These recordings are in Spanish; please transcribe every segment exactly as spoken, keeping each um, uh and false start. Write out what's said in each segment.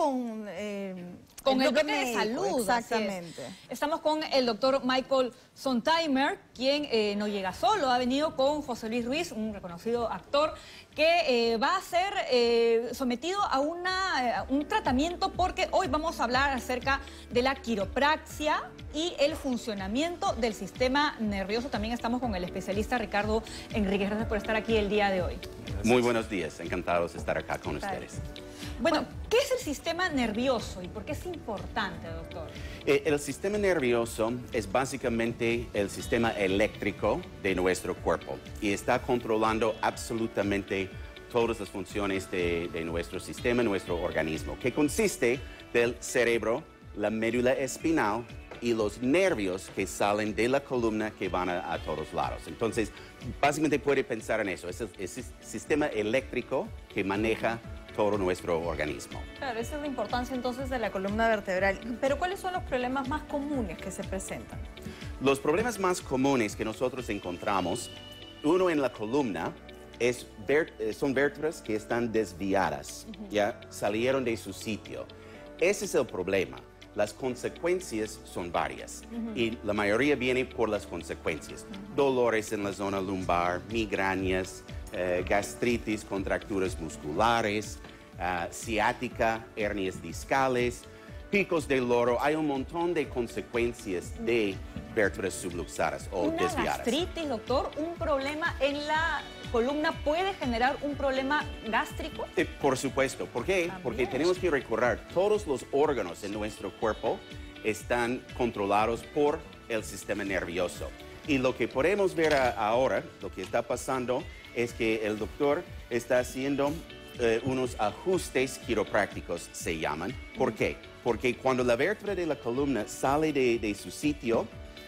con... Eh, Con el, el bloque médico, de salud. exactamente. Estamos con el doctor Michael Sontheimer, quien eh, no llega solo, ha venido con José Luis Ruiz, un reconocido actor, que eh, va a ser eh, sometido a, una, a un tratamiento porque hoy vamos a hablar acerca de la quiropraxia y el funcionamiento del sistema nervioso. También estamos con el especialista Ricardo Enríquez. Gracias por estar aquí el día de hoy. Gracias. Muy buenos días, encantados de estar acá con ustedes. Bueno, ¿qué es el sistema nervioso y por qué es importante, doctor? Eh, el sistema nervioso es básicamente el sistema eléctrico de nuestro cuerpo y está controlando absolutamente todas las funciones de, de nuestro sistema, nuestro organismo, que consiste del cerebro, la médula espinal y los nervios que salen de la columna que van a, a todos lados. Entonces, básicamente puede pensar en eso, es el, es el sistema eléctrico que maneja todo nuestro organismo. Claro, esa es la importancia entonces de la columna vertebral. Pero ¿cuáles son los problemas más comunes que se presentan? Los problemas más comunes que nosotros encontramos, uno en la columna, es ver, son vértebras que están desviadas, uh-huh. ya salieron de su sitio. Ese es el problema. Las consecuencias son varias uh-huh. y la mayoría viene por las consecuencias. Uh-huh. Dolores en la zona lumbar, migrañas, eh, gastritis, contracturas musculares, uh, ciática, hernias discales, picos de loro. Hay un montón de consecuencias de vértebras subluxadas o ¿Una desviadas. gastritis, doctor? ¿Un problema en la columna puede generar un problema gástrico? Eh, por supuesto. ¿Por qué? También. Porque tenemos que recordar, todos los órganos en nuestro cuerpo están controlados por el sistema nervioso. Y lo que podemos ver a, ahora, lo que está pasando, es que el doctor está haciendo eh, unos ajustes quiroprácticos, se llaman. ¿Por qué? Porque cuando la vértebra de la columna sale de, de su sitio,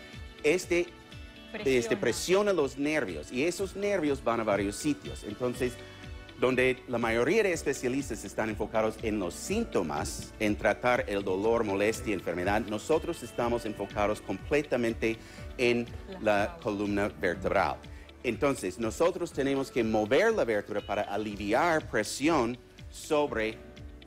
este presiona. este presiona los nervios y esos nervios van a varios sitios. Entonces, donde la mayoría de especialistas están enfocados en los síntomas, en tratar el dolor, molestia, enfermedad, nosotros estamos enfocados completamente en la columna vertebral. Entonces, nosotros tenemos que mover la vértebra para aliviar presión sobre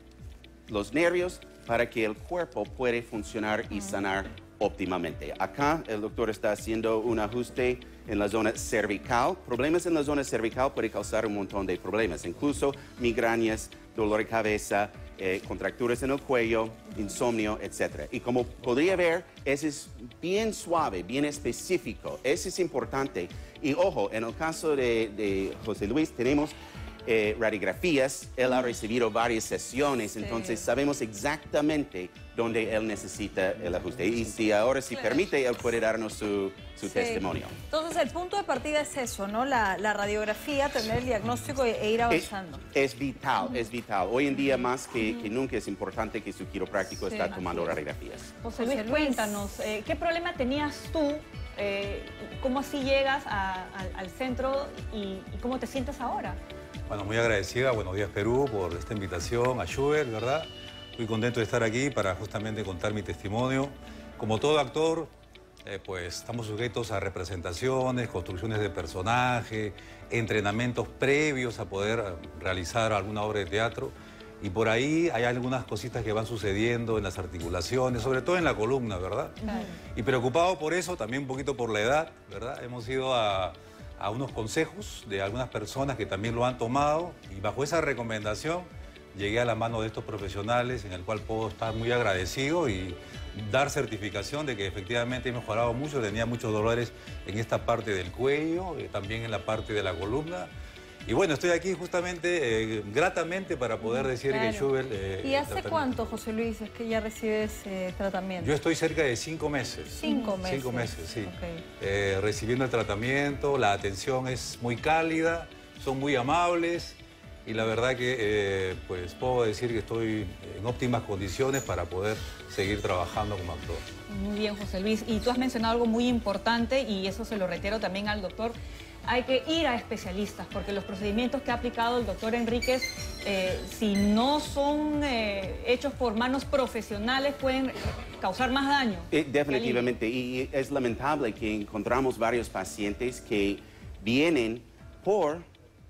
los nervios para que el cuerpo pueda funcionar y sanar óptimamente. Acá el doctor está haciendo un ajuste en la zona cervical. Problemas en la zona cervical pueden causar un montón de problemas, incluso migrañas, dolor de cabeza, eh, contracturas en el cuello, insomnio, etcétera. Y como podría ver, ese es bien suave, bien específico. Ese es importante. Y ojo, en el caso de, de José Luis tenemos eh, radiografías. Él ha recibido varias sesiones, sí. Entonces sabemos exactamente dónde él necesita el ajuste. Y si ahora, si claro. permite, él puede darnos su, su sí. testimonio. Entonces, el punto de partida es eso, ¿no? La, la radiografía, tener el diagnóstico e, e ir avanzando. Es, es vital, es vital. Hoy en día, más que, que nunca, es importante que su quiropráctico sí, está tomando radiografías. José Luis, José Luis, cuéntanos, eh, ¿qué problema tenías tú? Eh, ¿Cómo así llegas a, a, al centro y, y cómo te sientes ahora? Bueno, muy agradecida a Buenos Días Perú por esta invitación, a Schubert, ¿verdad? Muy contento de estar aquí para justamente contar mi testimonio. Como todo actor, eh, pues estamos sujetos a representaciones, construcciones de personaje, entrenamientos previos a poder realizar alguna obra de teatro. Y por ahí hay algunas cositas que van sucediendo en las articulaciones, sobre todo en la columna, ¿verdad? Claro. Y preocupado por eso, también un poquito por la edad, ¿verdad? Hemos ido a, a unos consejos de algunas personas que también lo han tomado y bajo esa recomendación llegué a la mano de estos profesionales en el cual puedo estar muy agradecido y dar certificación de que efectivamente he mejorado mucho. Tenía muchos dolores en esta parte del cuello, eh, también en la parte de la columna. Y bueno, estoy aquí justamente, eh, gratamente, para poder decir claro. que Schubert... Eh, ¿Y hace cuánto, José Luis, es que ya recibes eh, tratamiento? Yo estoy cerca de cinco meses. ¿Cinco meses? Cinco meses, sí. Okay. Eh, recibiendo el tratamiento, la atención es muy cálida, son muy amables. Y la verdad que eh, pues puedo decir que estoy en óptimas condiciones para poder seguir trabajando como actor. Muy bien, José Luis. Y tú has mencionado algo muy importante y eso se lo reitero también al doctor. Hay que ir a especialistas porque los procedimientos que ha aplicado el doctor Enríquez, eh, si no son eh, hechos por manos profesionales, pueden causar más daño. Eh, definitivamente. Y es lamentable que encontramos varios pacientes que vienen por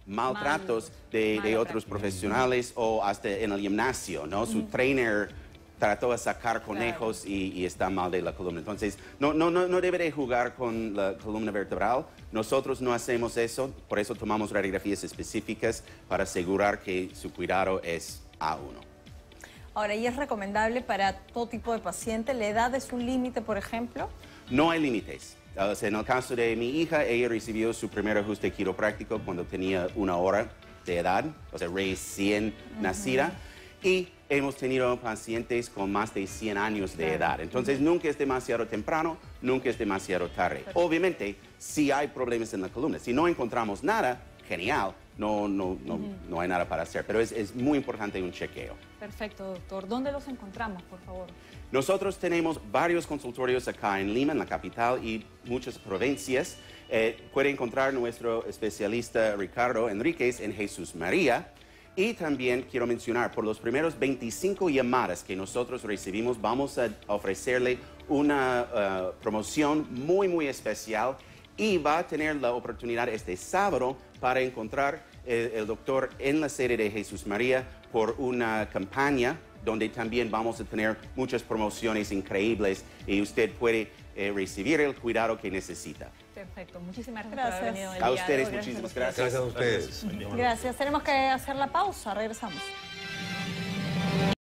maltratos Malos, de, de mala otros práctica. profesionales o hasta en el gimnasio, ¿no? Su trainer trató de sacar conejos y, y está mal de la columna. Entonces, no, no, no, no debe de jugar con la columna vertebral. Nosotros no hacemos eso, por eso tomamos radiografías específicas para asegurar que su cuidado es A uno. Ahora, ¿y es recomendable para todo tipo de paciente? ¿La edad es un límite, por ejemplo? No hay límites. O sea, en el caso de mi hija, ella recibió su primer ajuste quiropráctico cuando tenía una hora de edad, o sea, recién nacida. Y hemos tenido pacientes con más de cien años de Claro. edad. Entonces, nunca es demasiado temprano, nunca es demasiado tarde. Obviamente, si hay problemas en la columna, si no encontramos nada, genial, no, no, no, no hay nada para hacer. Pero es, es muy importante un chequeo. Perfecto, doctor. ¿Dónde los encontramos, por favor? Nosotros tenemos varios consultorios acá en Lima, en la capital, y muchas provincias. Eh, puede encontrar nuestro especialista Ricardo Enríquez en Jesús María. Y también quiero mencionar, por los primeros veinticinco llamadas que nosotros recibimos, vamos a ofrecerle una uh, promoción muy, muy especial y va a tener la oportunidad este sábado para encontrar eh, el doctor en la sede de Jesús María por una campaña donde también vamos a tener muchas promociones increíbles y usted puede eh, recibir el cuidado que necesita. Perfecto. Muchísimas gracias, Gracias. por haber venido el A día de ustedes, hoy. muchísimas Gracias. gracias. Gracias a ustedes. Gracias. Tenemos que hacer la pausa. Regresamos.